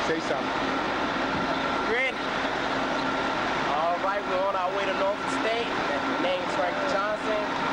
Say something. Ready? All right, we're on our way to Norfolk State. My name's Frank Johnson.